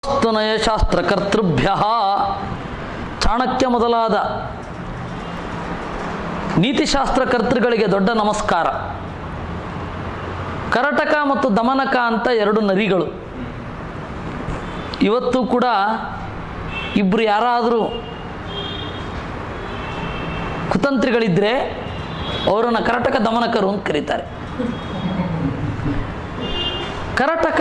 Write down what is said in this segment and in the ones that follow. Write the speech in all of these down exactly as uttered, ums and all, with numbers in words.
ಸ್ತುನಯ ಶಾಸ್ತ್ರಕರ್ತೃಭ್ಯ ಚಾಣಕ್ಯ ಮೊದಲಾದ ನೀತಿಶಾಸ್ತ್ರಕರ್ತೃಗಳಿಗೆ ದೊಡ್ಡ ನಮಸ್ಕಾರ. ಕರಟಕ ಮತ್ತು ದಮನಕ ಅಂತ ಎರಡು ನರಿಗಳು. ಇವತ್ತು ಕೂಡ ಇಬ್ಬರು ಯಾರಾದರೂ ಕುತಂತ್ರಿಗಳಿದ್ದರೆ ಅವರನ್ನು ಕರಟಕ ದಮನಕರು ಅಂತ ಕರೀತಾರೆ. ಕರಟಕ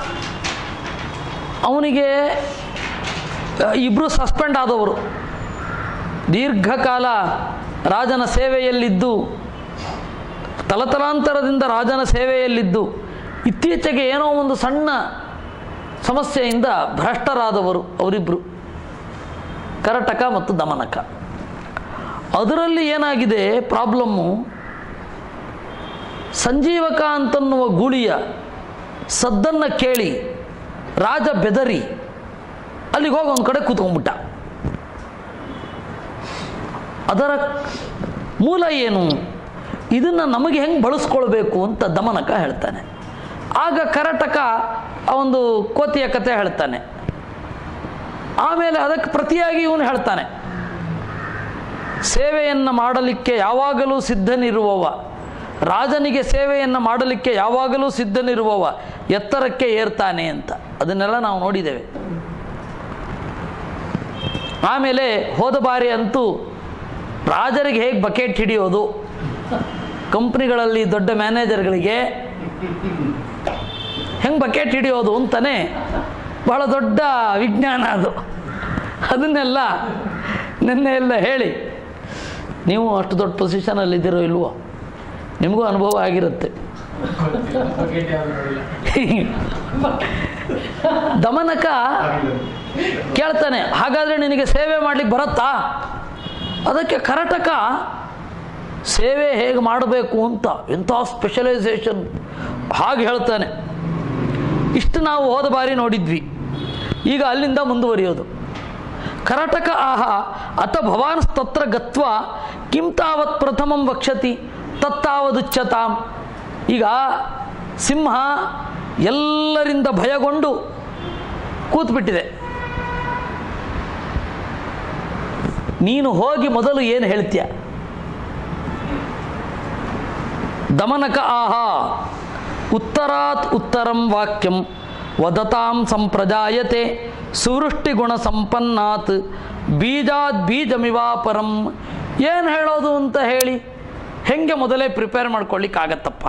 ಅವನಿಗೆ ಇಬ್ಬರು ಸಸ್ಪೆಂಡ್ ಆದವರು, ದೀರ್ಘಕಾಲ ರಾಜನ ಸೇವೆಯಲ್ಲಿದ್ದು, ತಲತಲಾಂತರದಿಂದ ರಾಜನ ಸೇವೆಯಲ್ಲಿದ್ದು ಇತ್ತೀಚೆಗೆ ಏನೋ ಒಂದು ಸಣ್ಣ ಸಮಸ್ಯೆಯಿಂದ ಭ್ರಷ್ಟರಾದವರು ಅವರಿಬ್ಬರು, ಕರಟಕ ಮತ್ತು ದಮನಕ. ಅದರಲ್ಲಿ ಏನಾಗಿದೆ ಪ್ರಾಬ್ಲಮ್ಮು, ಸಂಜೀವಕ ಅಂತನ್ನುವ ಗೂಳಿಯ ಸದ್ದನ್ನು ಕೇಳಿ ರಾಜ ಬೆದರಿ ಅಲ್ಲಿಗೆ ಹೋಗಿ ಒಂದು ಕಡೆ ಕೂತ್ಕೊಂಡ್ಬಿಟ್ಟ. ಅದರ ಮೂಲ ಏನು, ಇದನ್ನು ನಮಗೆ ಹೆಂಗೆ ಬಳಸ್ಕೊಳ್ಬೇಕು ಅಂತ ದಮನಕ ಹೇಳ್ತಾನೆ. ಆಗ ಕರಟಕ ಆ ಒಂದು ಕೋತಿಯ ಕತೆ ಹೇಳ್ತಾನೆ. ಆಮೇಲೆ ಅದಕ್ಕೆ ಪ್ರತಿಯಾಗಿ ಇವನು ಹೇಳ್ತಾನೆ, ಸೇವೆಯನ್ನು ಮಾಡಲಿಕ್ಕೆ ಯಾವಾಗಲೂ ಸಿದ್ಧನಿರುವವ, ರಾಜನಿಗೆ ಸೇವೆಯನ್ನು ಮಾಡಲಿಕ್ಕೆ ಯಾವಾಗಲೂ ಸಿದ್ಧನಿರುವವ ಎತ್ತರಕ್ಕೆ ಏರ್ತಾನೆ ಅಂತ. ಅದನ್ನೆಲ್ಲ ನಾವು ನೋಡಿದ್ದೇವೆ. ಆಮೇಲೆ ಹೋದ ಬಾರಿ ಅಂತೂ ರಾಜರಿಗೆ ಹೇಗೆ ಬಕೆಟ್ ಹಿಡಿಯೋದು, ಕಂಪ್ನಿಗಳಲ್ಲಿ ದೊಡ್ಡ ಮ್ಯಾನೇಜರ್ಗಳಿಗೆ ಹೆಂಗೆ ಬಕೆಟ್ ಹಿಡಿಯೋದು ಅಂತಾನೆ ಬಹಳ ದೊಡ್ಡ ವಿಜ್ಞಾನ ಅದು. ಅದನ್ನೆಲ್ಲ ನಿನ್ನೆ ಎಲ್ಲ ಹೇಳಿ, ನೀವು ಅಷ್ಟು ದೊಡ್ಡ ಪೊಸಿಷನಲ್ಲಿದ್ದೀರೋ ಇಲ್ವೋ, ನಿಮಗೂ ಅನುಭವ ಆಗಿರುತ್ತೆ. ದಮನಕ ಕೇಳ್ತಾನೆ, ಹಾಗಾದರೆ ನಿನಗೆ ಸೇವೆ ಮಾಡ್ಲಿಕ್ಕೆ ಬರುತ್ತಾ? ಅದಕ್ಕೆ ಕರಟಕ ಸೇವೆ ಹೇಗೆ ಮಾಡಬೇಕು ಅಂತ ಎಂಥ ಸ್ಪೆಷಲೈಸೇಷನ್ ಹಾಗೆ ಹೇಳ್ತಾನೆ. ಇಷ್ಟು ನಾವು ಹೋದ ಬಾರಿ ನೋಡಿದ್ವಿ. ಈಗ ಅಲ್ಲಿಂದ ಮುಂದುವರಿಯೋದು. ಕರಟಕ ಆಹ ಅತ ಭವಾನ್ ತತ್ರ ಗತ್ವ ಕಿಂ ತಾವತ್ ಪ್ರಥಮಂ ವಕ್ಷತಿ ತತ್ತಾವದುಚ್ಯತಾಂ. ಈಗ ಸಿಂಹ ಎಲ್ಲರಿಂದ ಭಯಗೊಂಡು ಕೂತ್ಬಿಟ್ಟಿದೆ. ನೀನು ಹೋಗಿ ಮೊದಲು ಏನು ಹೇಳ್ತೀಯ? ದಮನಕ ಆಹ ಉತ್ತರಾತ್ ಉತ್ತರಂ ವಾಕ್ಯಂ ವದತಾಂ ಸಂಪ್ರಜಾಯತೆ ಸುವೃಷ್ಟಿಗುಣ ಸಂಪನ್ನಾತ್ ಬೀಜಾತ್ ಬೀಜಮಿವಾಪರಂ. ಏನು ಹೇಳೋದು ಅಂತ ಹೇಳಿ ಹೆಂಗೆ ಮೊದಲೇ ಪ್ರಿಪೇರ್ ಮಾಡ್ಕೊಳ್ಳಿಕ್ಕಾಗತ್ತಪ್ಪ?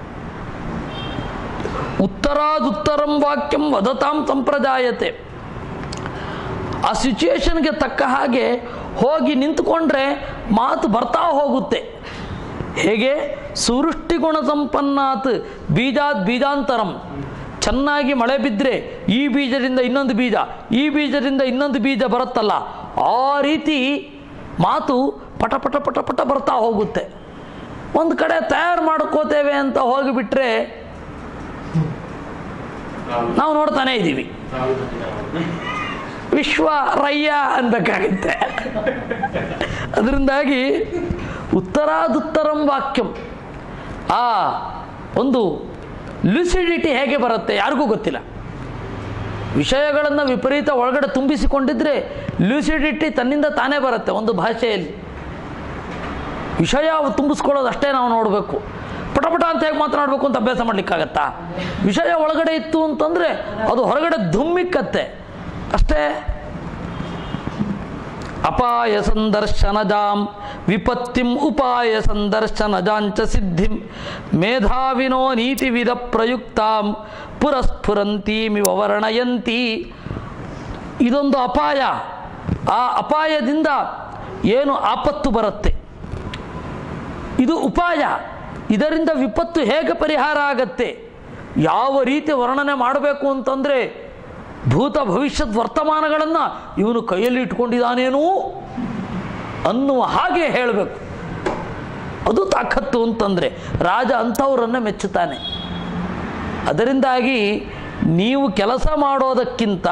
ಉತ್ತರಾದುತ್ತರಂ ವಾಕ್ಯಂ ವದತಾಂ ಸಂಪ್ರಜಾಯತೆ. ಆ ಸಿಚುಯೇಷನ್ಗೆ ತಕ್ಕ ಹಾಗೆ ಹೋಗಿ ನಿಂತುಕೊಂಡ್ರೆ ಮಾತು ಬರ್ತಾ ಹೋಗುತ್ತೆ. ಹೇಗೆ? ಸುವೃಷ್ಟಿಗುಣ ಸಂಪನ್ನಾತ್ ಬೀಜಾತ್ ಬೀಜಾಂತರಂ. ಚೆನ್ನಾಗಿ ಮಳೆ ಬಿದ್ದರೆ ಈ ಬೀಜದಿಂದ ಇನ್ನೊಂದು ಬೀಜ, ಈ ಬೀಜದಿಂದ ಇನ್ನೊಂದು ಬೀಜ ಬರುತ್ತಲ್ಲ, ಆ ರೀತಿ ಮಾತು ಪಟ ಪಟ ಪಟ ಪಟ ಬರ್ತಾ ಹೋಗುತ್ತೆ. ಒಂದು ಕಡೆ ತಯಾರು ಮಾಡ್ಕೋತೇವೆ ಅಂತ ಹೋಗಿಬಿಟ್ರೆ ನಾವು ನೋಡ್ತಾನೆ ಇದ್ದೀವಿ, ವಿಶ್ವ ರಯ್ಯ ಅನ್ಬೇಕಾಗುತ್ತೆ. ಅದರಿಂದಾಗಿ ಉತ್ತರಾದುತ್ತರಂ ವಾಕ್ಯಂ, ಆ ಒಂದು ಲುಸಿಡಿಟಿ ಹೇಗೆ ಬರುತ್ತೆ ಯಾರಿಗೂ ಗೊತ್ತಿಲ್ಲ. ವಿಷಯಗಳನ್ನು ವಿಪರೀತ ಒಳಗಡೆ ತುಂಬಿಸಿಕೊಂಡಿದ್ರೆ ಲುಸಿಡಿಟಿ ತನ್ನಿಂದ ತಾನೇ ಬರುತ್ತೆ. ಒಂದು ಭಾಷೆಯಲ್ಲಿ ವಿಷಯ ತುಂಬಿಸ್ಕೊಳ್ಳೋದು ಅಷ್ಟೇ ನಾವು ನೋಡಬೇಕು. ಪಟಪಟ ಅಂತ ಹೇಗೆ ಮಾತನಾಡಬೇಕು ಅಂತ ಅಭ್ಯಾಸ ಮಾಡ್ಲಿಕ್ಕಾಗತ್ತಾ? ವಿಷಯ ಒಳಗಡೆ ಇತ್ತು ಅಂತಂದರೆ ಅದು ಹೊರಗಡೆ ಧುಮ್ಮಿಕ್ಕತ್ತೆ ಅಷ್ಟೇ. ಅಪಾಯ ಸಂದರ್ಶನಜಾಂ ವಿಪತ್ತಿಂ ಉಪಾಯ ಸಂದರ್ಶನಜಾಂಚ ಸಿದ್ಧಿಂ ಮೇಧಾವಿನೋ ನೀತಿವಿಧ ಪ್ರಯುಕ್ತಾಂ ಪುರಸ್ಫುರಂತೀಮಿವ ವರ್ಣಯಂತಿ. ಇದೊಂದು ಅಪಾಯ. ಆ ಅಪಾಯದಿಂದ ಏನು ಆಪತ್ತು ಬರುತ್ತೆ, ಇದು ಉಪಾಯ. ಇದರಿಂದ ವಿಪತ್ತು ಹೇಗೆ ಪರಿಹಾರ ಆಗತ್ತೆ, ಯಾವ ರೀತಿ ವರ್ಣನೆ ಮಾಡಬೇಕು ಅಂತಂದರೆ ಭೂತ ಭವಿಷ್ಯದ ವರ್ತಮಾನಗಳನ್ನು ಇವನು ಕೈಯಲ್ಲಿ ಇಟ್ಕೊಂಡಿದ್ದಾನೇನೋ ಅನ್ನುವ ಹಾಗೆ ಹೇಳಬೇಕು. ಅದು ತಾಕತ್ತು ಅಂತಂದರೆ ರಾಜ ಅಂಥವರನ್ನು ಮೆಚ್ಚುತ್ತಾನೆ. ಅದರಿಂದಾಗಿ ನೀವು ಕೆಲಸ ಮಾಡೋದಕ್ಕಿಂತ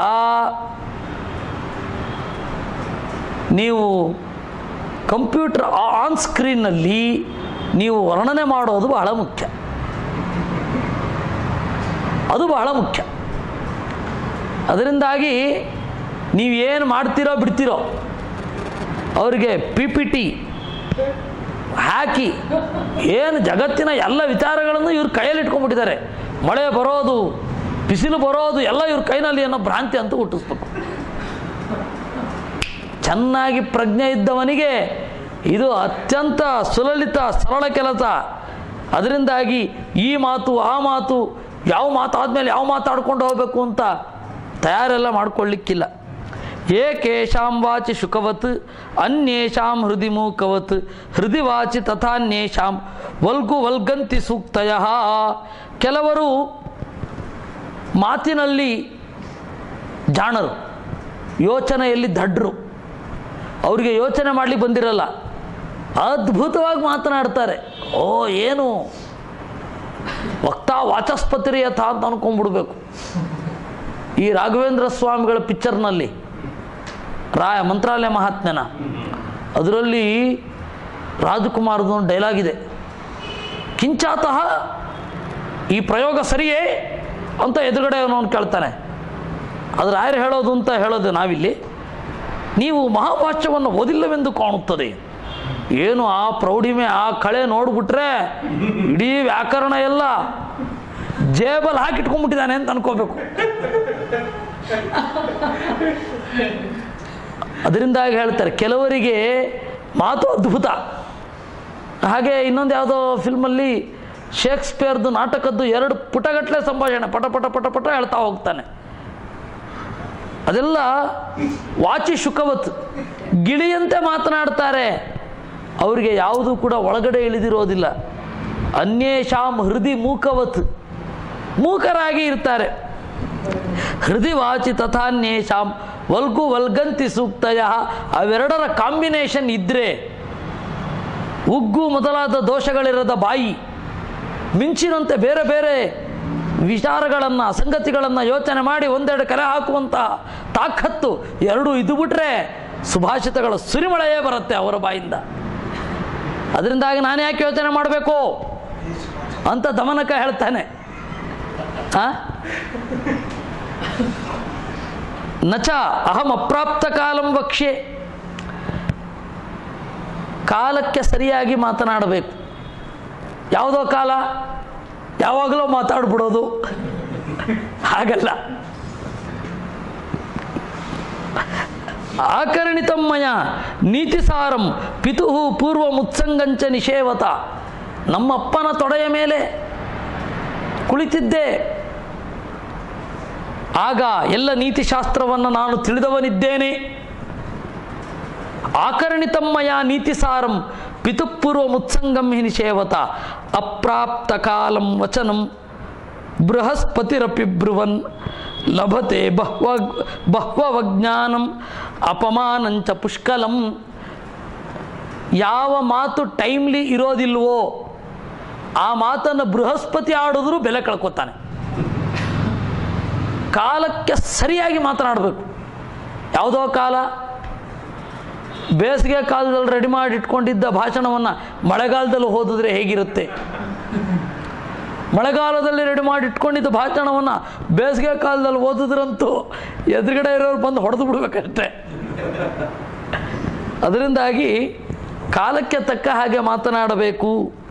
ನೀವು ಕಂಪ್ಯೂಟರ್ ಆನ್ ಸ್ಕ್ರೀನ್ನಲ್ಲಿ ನೀವು ವರ್ಣನೆ ಮಾಡೋದು ಬಹಳ ಮುಖ್ಯ. ಅದು ಬಹಳ ಮುಖ್ಯ. ಅದರಿಂದಾಗಿ ನೀವೇನು ಮಾಡ್ತೀರೋ ಬಿಡ್ತೀರೋ ಅವರಿಗೆ ಪಿ ಪಿ ಟಿ ಹಾಕಿ ಏನು ಜಗತ್ತಿನ ಎಲ್ಲ ವಿಚಾರಗಳನ್ನು ಇವ್ರ ಕೈಯಲ್ಲಿ ಇಟ್ಕೊಂಡ್ಬಿಟ್ಟಿದ್ದಾರೆ. ಮಳೆ ಬರೋದು, ಬಿಸಿಲು ಬರೋದು ಎಲ್ಲ ಇವ್ರ ಕೈನಲ್ಲಿ ಅನ್ನೋ ಭ್ರಾಂತಿ ಅಂತೂ ಹುಟ್ಟಿಸ್ಬೇಕು. ಚೆನ್ನಾಗಿ ಪ್ರಜ್ಞೆ ಇದ್ದವನಿಗೆ ಇದು ಅತ್ಯಂತ ಸುಲಲಿತ ಸರಳ ಕೆಲಸ. ಅದರಿಂದಾಗಿ ಈ ಮಾತು ಆ ಮಾತು, ಯಾವ ಮಾತಾದ್ಮೇಲೆ ಯಾವ ಮಾತಾಡ್ಕೊಂಡು ಹೋಗಬೇಕು ಅಂತ ತಯಾರೆಲ್ಲ ಮಾಡ್ಕೊಳ್ಳಿಕ್ಕಿಲ್ಲ. ಏಕೇಷಾಂ ವಾಚಿ ಶುಕವತ್ ಅನ್ಯೇಷಾಂ ಹೃದಿ ಮೂಕವತ್ ಹೃದಿ ವಾಚಿ ತಥಾನ್ಯೇಷಾಂ ವಲ್ಗು ವಲ್ಗಂತಿ ಸೂಕ್ತಯ. ಕೆಲವರು ಮಾತಿನಲ್ಲಿ ಜಾಣರು, ಯೋಚನೆಯಲ್ಲಿ ದಡ್ರು. ಅವರಿಗೆ ಯೋಚನೆ ಮಾಡಲಿಕ್ಕೆ ಬಂದಿರಲ್ಲ, ಅದ್ಭುತವಾಗಿ ಮಾತನಾಡ್ತಾರೆ. ಓ ಏನು ವಕ್ತಾ ವಾಚಸ್ಪತಿರಿ ಯಥ ಅಂತ ಅನ್ಕೊಂಡ್ಬಿಡ್ಬೇಕು. ಈ ರಾಘವೇಂದ್ರ ಸ್ವಾಮಿಗಳ ಪಿಕ್ಚರ್ನಲ್ಲಿ ರಾಯ ಮಂತ್ರಾಲಯ ಮಹಾತ್ಮ್ಯನ ಅದರಲ್ಲಿ ರಾಜಕುಮಾರದೊಂದು ಡೈಲಾಗ್ ಇದೆ, ಕಿಂಚಾತಃ ಈ ಪ್ರಯೋಗ ಸರಿಯೇ ಅಂತ ಎದುರುಗಡೆ ಅವನು ಕೇಳ್ತಾನೆ. ಅದು ರಾಯರು ಹೇಳೋದು ಅಂತ ಹೇಳೋದು ನಾವಿಲ್ಲಿ. ನೀವು ಮಹಾಭಾಷ್ಯವನ್ನು ಓದಿಲ್ಲವೆಂದು ಕಾಣುತ್ತದೆ. ಏನು ಆ ಪ್ರೌಢಿಮೆ, ಆ ಕಳೆ ನೋಡ್ಬಿಟ್ರೆ ಇಡೀ ವ್ಯಾಕರಣ ಎಲ್ಲ ಜೇಬಲ್ ಹಾಕಿಟ್ಕೊಂಡ್ಬಿಟ್ಟಿದ್ದಾನೆ ಅಂತ ಅನ್ಕೋಬೇಕು. ಅದರಿಂದಾಗಿ ಹೇಳ್ತಾರೆ ಕೆಲವರಿಗೆ ಮಾತು ಅದ್ಭುತ. ಹಾಗೆ ಇನ್ನೊಂದು ಯಾವುದೋ ಫಿಲ್ಮಲ್ಲಿ ಶೇಕ್ಸ್ಪಿಯರ್ದು ನಾಟಕದ್ದು ಎರಡು ಪುಟಗಟ್ಟಲೆ ಸಂಭಾಷಣೆ ಪಟ ಪಟ ಪಟ ಪಟ ಹೇಳ್ತಾ ಹೋಗ್ತಾನೆ. ಅದೆಲ್ಲ ವಾಚಿ ಶುಕವತ್, ಗಿಳಿಯಂತೆ ಮಾತನಾಡ್ತಾರೆ. ಅವರಿಗೆ ಯಾವುದು ಕೂಡ ಒಳಗಡೆ ಇಳಿದಿರೋದಿಲ್ಲ. ಅನ್ಯೇಷಾಂ ಹೃದಿ ಮೂಕವತ್, ಮೂಕರಾಗಿ ಇರ್ತಾರೆ. ಹೃದಿ ವಾಚಿ ತಥಾನ್ಯೇಷಾಂ ವಲ್ಗು ವಲ್ಗಂತಿ ಸೂಕ್ತಯ. ಅವೆರಡರ ಕಾಂಬಿನೇಷನ್ ಇದ್ದರೆ ಉಗ್ಗು ಮೊದಲಾದ ದೋಷಗಳಿರದ ಬಾಯಿ, ಮಿಂಚಿನಂತೆ ಬೇರೆ ಬೇರೆ ವಿಚಾರಗಳನ್ನು ಸಂಗತಿಗಳನ್ನು ಯೋಚನೆ ಮಾಡಿ ಒಂದೆರಡು ಕಲೆ ಹಾಕುವಂಥ ತಾಕತ್ತು ಎರಡು ಇದು ಬಿಟ್ರೆ ಸುಭಾಷಿತಗಳ ಸುರಿಮಳೆಯೇ ಬರುತ್ತೆ ಅವರ ಬಾಯಿಂದ. ಅದರಿಂದಾಗಿ ನಾನು ಯಾಕೆ ಯೋಚನೆ ಮಾಡಬೇಕು ಅಂತ ದಮನಕ ಹೇಳ್ತಾನೆ. ಆ ನಚ ಅಹಂ ಅಪ್ರಾಪ್ತ ಕಾಲಂ ವಕ್ಷ್ಯೆ. ಕಾಲಕ್ಕೆ ಸರಿಯಾಗಿ ಮಾತನಾಡಬೇಕು. ಯಾವುದೋ ಕಾಲ ಯಾವಾಗಲೂ ಮಾತಾಡ್ಬಿಡೋದು ಹಾಗಲ್ಲ. ಆಕರ್ಣಿತಮ್ಮಯ ನೀತಿಸಾರಂ ಪಿತು ಪೂರ್ವ ಮುತ್ಸಂಗಂಚ ನಿಷೇವತ. ನಮ್ಮಪ್ಪನ ತೊಡೆಯ ಮೇಲೆ ಕುಳಿತಿದ್ದೆ, ಆಗ ಎಲ್ಲ ನೀತಿಶಾಸ್ತ್ರವನ್ನು ನಾನು ತಿಳಿದವನಿದ್ದೇನೆ. ಆಕರ್ಣಿತಮ್ಮಯ ನೀತಿಸಾರಂ ಪಿತುಪೂರ್ವ ಮುತ್ಸಂಗಂ ಹಿ ನಿಷೇವತ. ಅಪ್ರಾಪ್ತ ಕಾಲಂ ವಚನಂ ಬೃಹಸ್ಪತಿರಪಿ ಬ್ರುವನ್ ಲಭತೆ ಬಹ್ವ ಬಹ್ವಜ್ಞಾನಂ ಅಪಮಾನಂಚ ಪುಷ್ಕಲಂ. ಯಾವ ಮಾತು ಟೈಮ್ಲಿ ಇರೋದಿಲ್ವೋ ಆ ಮಾತನ್ನು ಬೃಹಸ್ಪತಿ ಆಡಿದ್ರೂ ಬೆಲೆ ಕಳ್ಕೊತಾನೆ. ಕಾಲಕ್ಕೆ ಸರಿಯಾಗಿ ಮಾತನಾಡಬೇಕು. ಯಾವುದೋ ಕಾಲ, ಬೇಸಿಗೆ ಕಾಲದಲ್ಲಿ ರೆಡಿ ಮಾಡಿ ಇಟ್ಕೊಂಡಿದ್ದ ಭಾಷಣವನ್ನು ಮಳೆಗಾಲದಲ್ಲಿ ಓದಿದ್ರೆ ಹೇಗಿರುತ್ತೆ? ಮಳೆಗಾಲದಲ್ಲಿ ರೆಡಿ ಮಾಡಿ ಇಟ್ಕೊಂಡಿದ್ದ ಭಾಷಣವನ್ನು ಬೇಸಿಗೆ ಕಾಲದಲ್ಲಿ ಓದಿದ್ರಂತೂ ಎದುರುಗಡೆ ಇರೋರು ಬಂದು ಹೊಡೆದು ಬಿಡ್ಬೇಕಷ್ಟೆ. ಅದರಿಂದಾಗಿ ಕಾಲಕ್ಕೆ ತಕ್ಕ ಹಾಗೆ ಮಾತನಾಡಬೇಕು.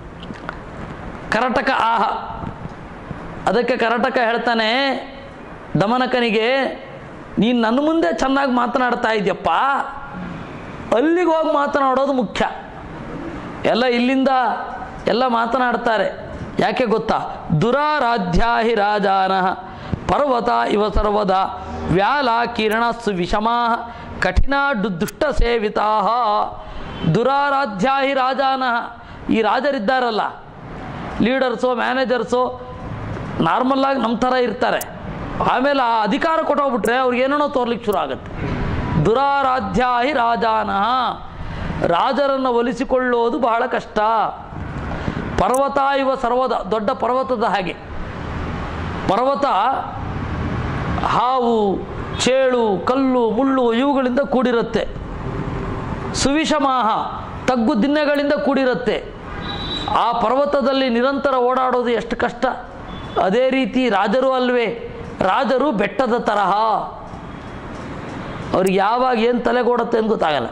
ಕರಟಕ ಆಹ, ಅದಕ್ಕೆ ಕರಟಕ ಹೇಳ್ತಾನೆ ದಮನಕನಿಗೆ, ನೀನು ನನ್ನ ಮುಂದೆ ಚೆನ್ನಾಗಿ ಮಾತನಾಡ್ತಾ ಇದೆಯಪ್ಪ, ಅಲ್ಲಿಗೆ ಹೋಗಿ ಮಾತನಾಡೋದು ಮುಖ್ಯ. ಎಲ್ಲ ಇಲ್ಲಿಂದ ಎಲ್ಲ ಮಾತನಾಡ್ತಾರೆ. ಯಾಕೆ ಗೊತ್ತಾ? ದುರಾರಾಧ್ಯ ಹಿ ರಾಜಾನಃ ಪರ್ವತ ಇವ ಸರ್ವದ ವ್ಯಾಲ ಕಿರಣಸ್ಸು ವಿಷಮಾ ಕಠಿಣ ದುಷ್ಟ ಸೇವಿತಾ. ದುರಾರಾಧ್ಯ ಹಿ ರಾಜಾನಃ, ಈ ರಾಜರಿದ್ದಾರಲ್ಲ, ಲೀಡರ್ಸು ಮ್ಯಾನೇಜರ್ಸು ನಾರ್ಮಲ್ಲಾಗಿ ನಮ್ಮ ಥರ ಇರ್ತಾರೆ. ಆಮೇಲೆ ಆ ಅಧಿಕಾರ ಕೊಟ್ಟೋಗ್ಬಿಟ್ರೆ ಅವ್ರಿಗೇನೋ ತೋರ್ಲಿಕ್ಕೆ ಶುರು ಆಗುತ್ತೆ. ದುರಾರಾಧ್ಯ ಹಿ ರಾಜಾನಃ, ರಾಜರನ್ನು ಒಲಿಸಿಕೊಳ್ಳೋದು ಬಹಳ ಕಷ್ಟ. ಪರ್ವತ ಇವ ಸರ್ವದ, ದೊಡ್ಡ ಪರ್ವತದ ಹಾಗೆ. ಪರ್ವತ ಹಾವು, ಚೇಳು, ಕಲ್ಲು, ಮುಳ್ಳು ಇವುಗಳಿಂದ ಕೂಡಿರುತ್ತೆ. ಸುವಿಷಮಾಹ, ತಗ್ಗು ದಿನ್ನೆಗಳಿಂದ ಕೂಡಿರುತ್ತೆ. ಆ ಪರ್ವತದಲ್ಲಿ ನಿರಂತರ ಓಡಾಡೋದು ಎಷ್ಟು ಕಷ್ಟ. ಅದೇ ರೀತಿ ರಾಜರು ಅಲ್ವೇ, ರಾಜರು ಬೆಟ್ಟದ ತರಹ, ಅವ್ರಿಗೆ ಯಾವಾಗ ಏನು ತಲೆಗೊಡುತ್ತೆ ಅಂತ ಗೊತ್ತಾಗಲ್ಲ.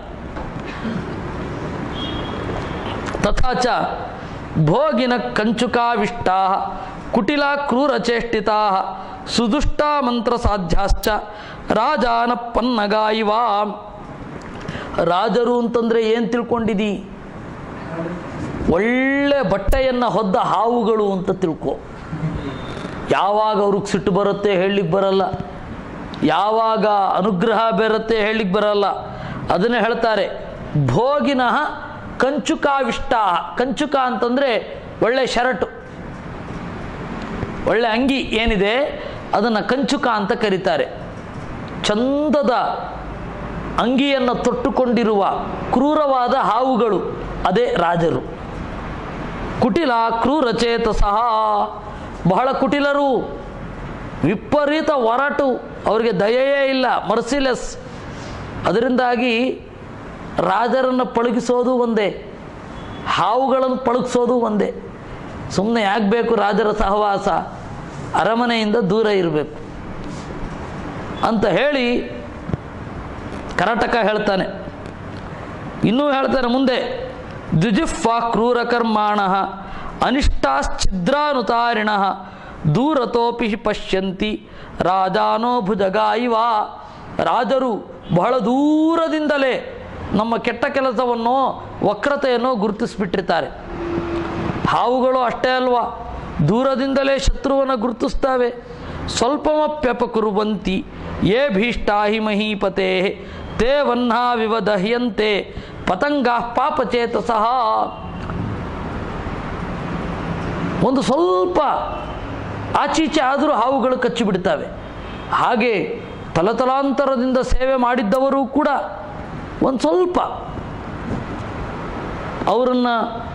ತಥಾಚ ಭೋಗಿನ ಕಂಚುಕಾವಿಷ್ಟಾ ಕುಟಿಲ ಕ್ರೂರಚೇಷ್ಟಿತಾ ಸುದುಷ್ಟ ಮಂತ್ರ ಸಾಧ್ಯಾಶ್ಚ ರಾಜಾನ ಪನ್ನಗ ಇವ. ರಾಜರು ಅಂತಂದರೆ ಏನು ತಿಳ್ಕೊಂಡಿದ್ದೀ? ಒಳ್ಳೆ ಬಟ್ಟೆಯನ್ನು ಹೊದ್ದ ಹಾವುಗಳು ಅಂತ ತಿಳ್ಕೊ. ಯಾವಾಗ ಅವ್ರಿಗೆ ಸಿಟ್ಟು ಬರುತ್ತೆ ಹೇಳಲಿಕ್ಕೆ ಬರಲ್ಲ, ಯಾವಾಗ ಅನುಗ್ರಹ ಬರುತ್ತೆ ಹೇಳಲಿಕ್ಕೆ ಬರಲ್ಲ. ಅದನ್ನೇ ಹೇಳ್ತಾರೆ ಭೋಗಿನಃ ಕಂಚುಕಾವಿಷ್ಟ. ಕಂಚುಕ ಅಂತಂದರೆ ಒಳ್ಳೆ ಶರ್ಟು, ಒಳ್ಳೆ ಅಂಗಿ ಏನಿದೆ ಅದನ್ನು ಕಂಚುಕ ಅಂತ ಕರೀತಾರೆ. ಚಂದದ ಅಂಗಿಯನ್ನು ತೊಟ್ಟುಕೊಂಡಿರುವ ಕ್ರೂರವಾದ ಹಾವುಗಳು ಅದೇ ರಾಜರು. ಕುಟಿಲ ಕ್ರೂರಚೇತಸಃ, ಬಹಳ ಕುಟಿಲರು, ವಿಪರೀತ ಒರಟು, ಅವರಿಗೆ ದಯೆಯೇ ಇಲ್ಲ, ಮರ್ಸಿಲೆಸ್. ಅದರಿಂದಾಗಿ ರಾಜರನ್ನು ಪಳಗಿಸೋದು ಒಂದೇ, ಹಾವುಗಳನ್ನು ಪಳಗಿಸೋದು ಒಂದೇ. ಸುಮ್ಮನೆ ಯಾಕೆ ಬೇಕು ರಾಜರ ಸಹವಾಸ? ಅರಮನೆಯಿಂದ ದೂರ ಇರಬೇಕು ಅಂತ ಹೇಳಿ ಕರಟಕ ಹೇಳ್ತಾನೆ. ಇನ್ನೂ ಹೇಳ್ತಾನೆ ಮುಂದೆ, ದ್ವಿಜಿಹ್ವಾ ಕ್ರೂರಕರ್ಮಾಣ ಅನಿಷ್ಟಾಶ್ಚಿದ್ರಾನುತಾರಿಣ ದೂರತೋಪಿ ಪಶ್ಯಂತಿ ರಾಜಾನೋ ಭುಜಗಾಯಿವ. ರಾಜರು ಬಹಳ ದೂರದಿಂದಲೇ ನಮ್ಮ ಕೆಟ್ಟ ಕೆಲಸವನ್ನು, ವಕ್ರತೆಯನ್ನು ಗುರುತಿಸ್ಬಿಟ್ಟಿರ್ತಾರೆ. ಹಾವುಗಳು ಅಷ್ಟೇ ಅಲ್ವಾ, ದೂರದಿಂದಲೇ ಶತ್ರುವನ್ನು ಗುರುತಿಸ್ತವೆ. ಸ್ವಲ್ಪಮಪ್ಯಪಕುರುವಂತಿ ಯೇ ಭೀಷ್ಟಾ ಹಿ ಮಹೀಪತೆ ತೇ ವಹ್ನಾವಿವ ದಹ್ಯಂತೆ ಪತಂಗಾ ಪಾಪಚೇತಸಃ. ಒಂದು ಸ್ವಲ್ಪ ಆಚೀಚೆ ಆದರೂ ಹಾವುಗಳು ಕಚ್ಚಿಬಿಡ್ತವೆ. ಹಾಗೆ ತಲತಲಾಂತರದಿಂದ ಸೇವೆ ಮಾಡಿದ್ದವರು ಕೂಡ ಒಂದು ಸ್ವಲ್ಪ ಅವರನ್ನು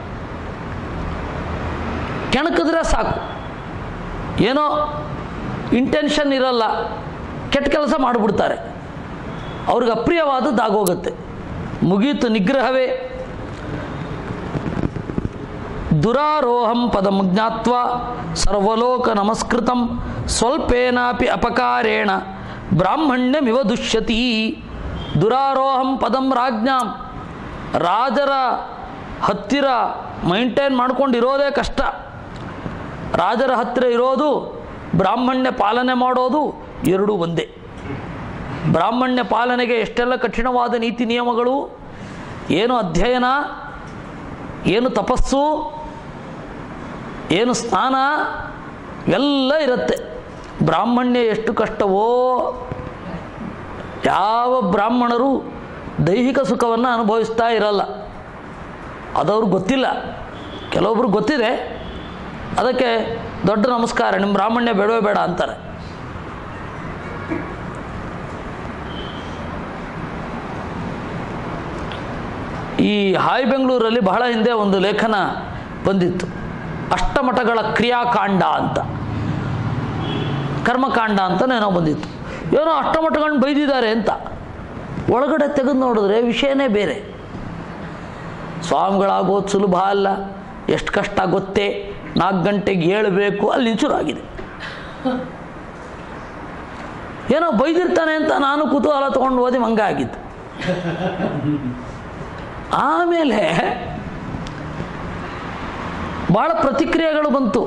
ಕೆಣಕಿದ್ರೆ ಸಾಕು, ಏನೋ ಇಂಟೆನ್ಷನ್ ಇರಲ್ಲ, ಕೆಟ್ಟ ಕೆಲಸ ಮಾಡಿಬಿಡ್ತಾರೆ, ಅವ್ರಿಗೆ ಅಪ್ರಿಯವಾದದ್ದಾಗೋಗುತ್ತೆ, ಮುಗೀತು ನಿಗ್ರಹವೇ. ದುರಾರೋಹಂ ಪದಂ ಜ್ಞಾತ್ವಾ ಸರ್ವಲೋಕ ನಮಸ್ಕೃತಂ ಸ್ವಲ್ಪೇನಾಪಿ ಅಪಕಾರೇಣ ಬ್ರಾಹ್ಮಣ್ಯಮಿವ ದುಷ್ಯತಿ. ದುರಾರೋಹಂ ಪದಂ ರಾಜ್ಞಾಂ, ರಾಜರ ಹತ್ತಿರ ಮೈಂಟೈನ್ ಮಾಡ್ಕೊಂಡಿರೋದೇ ಕಷ್ಟ. ರಾಜರ ಹತ್ತಿರ ಇರೋದು, ಬ್ರಾಹ್ಮಣ್ಯ ಪಾಲನೆ ಮಾಡೋದು ಎರಡೂ ಒಂದೇ. ಬ್ರಾಹ್ಮಣ್ಯ ಪಾಲನೆಗೆ ಎಷ್ಟೆಲ್ಲ ಕಠಿಣವಾದ ನೀತಿ ನಿಯಮಗಳು, ಏನು ಅಧ್ಯಯನ, ಏನು ತಪಸ್ಸು, ಏನು ಸ್ನಾನ, ಎಲ್ಲ ಇರುತ್ತೆ. ಬ್ರಾಹ್ಮಣ್ಯ ಎಷ್ಟು ಕಷ್ಟವೋ. ಯಾವ ಬ್ರಾಹ್ಮಣರು ದೈಹಿಕ ಸುಖವನ್ನು ಅನುಭವಿಸ್ತಾ ಇರಲ್ಲ, ಅದವ್ರಿಗೆ ಗೊತ್ತಿಲ್ಲ. ಕೆಲವೊಬ್ರು ಗೊತ್ತಿದೆ, ಅದಕ್ಕೆ ದೊಡ್ಡ ನಮಸ್ಕಾರ, ನಿಮ್ಮ ಬ್ರಾಹ್ಮಣ್ಯ ಬೇಡವೇ ಬೇಡ ಅಂತಾರೆ. ಈ ಹಾಯ್ ಬೆಂಗಳೂರಲ್ಲಿ ಬಹಳ ಹಿಂದೆ ಒಂದು ಲೇಖನ ಬಂದಿತ್ತು, ಅಷ್ಟಮಠಗಳ ಕ್ರಿಯಾಕಾಂಡ ಅಂತ, ಕರ್ಮಕಾಂಡ ಅಂತ ಏನೋ ಬಂದಿತ್ತು. ಏನೋ ಅಷ್ಟಮಠಗಳನ್ನ ಬೈದಿದ್ದಾರೆ ಅಂತ. ಒಳಗಡೆ ತೆಗೆದು ನೋಡಿದ್ರೆ ವಿಷಯನೇ ಬೇರೆ. ಸ್ವಾಮಿಗಳಾಗೋದು ಸುಲಭ ಅಲ್ಲ, ಎಷ್ಟು ಕಷ್ಟ ಗೊತ್ತೇ, ನಾಲ್ಕು ಗಂಟೆಗೆ ಏಳಬೇಕು, ಅಲ್ಲಿ ನಿಂಚೂರಾಗಿದೆ. ಏನೋ ಬೈದಿರ್ತಾನೆ ಅಂತ ನಾನು ಕುತೂಹಲ ತೊಗೊಂಡು ಓದಿ ಮಂಗ ಆಗಿದ್ದು. ಆಮೇಲೆ ಭಾಳ ಪ್ರತಿಕ್ರಿಯೆಗಳು ಬಂತು.